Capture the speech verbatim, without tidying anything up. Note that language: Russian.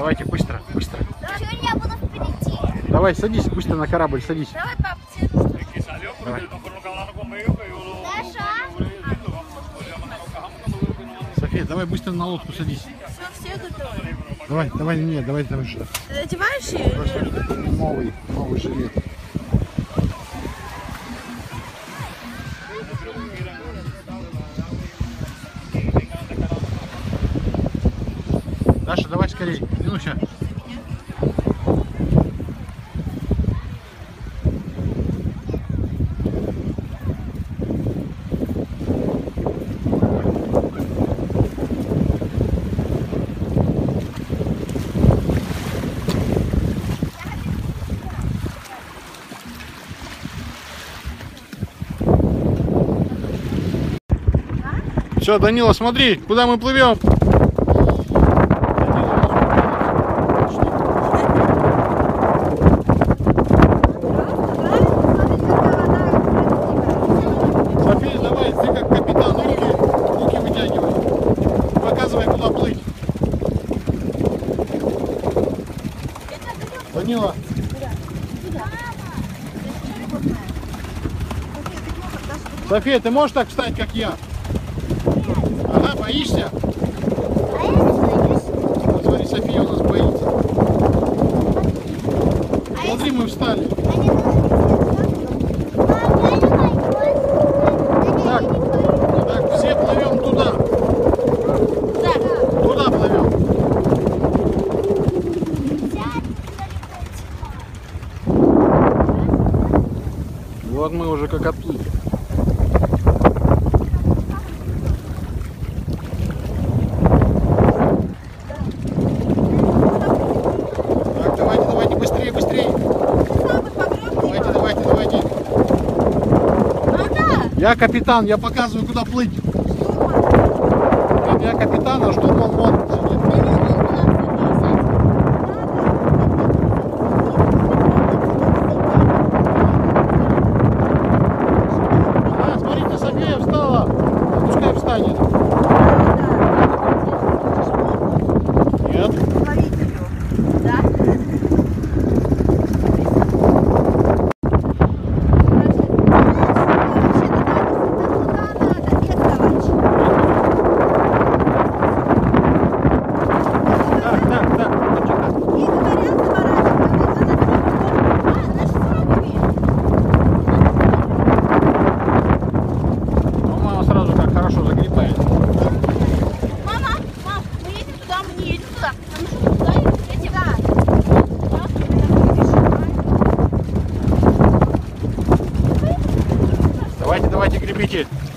Давайте быстро, быстро. Чего я буду впереди? Давай, садись, быстро на корабль, садись. Давай, пап, сядь. Давай. Даша. София, давай быстро на лодку садись. Все, все готовы. Давай, давай, нет, давай, давай что. Одеваешь? Новый, новый жилет. Даша, давай скорей. Минуся. Все, Данила, смотри, куда мы плывем. София, давай, ты как капитан, руки, руки вытягивай. Показывай, куда плыть. Данила. София, ты можешь так встать, как я? Ага, боишься? Вот смотри, София у нас боится. Смотри, мы встали. Так, так, все плывем туда. Туда плывем. Вот мы уже как отплыли. Я капитан, я показываю, куда плыть. Нет, я капитан, а штурман вон сидит. А, смотрите, София встала. Пускай встанет. Нет. Давайте, давайте, гребите.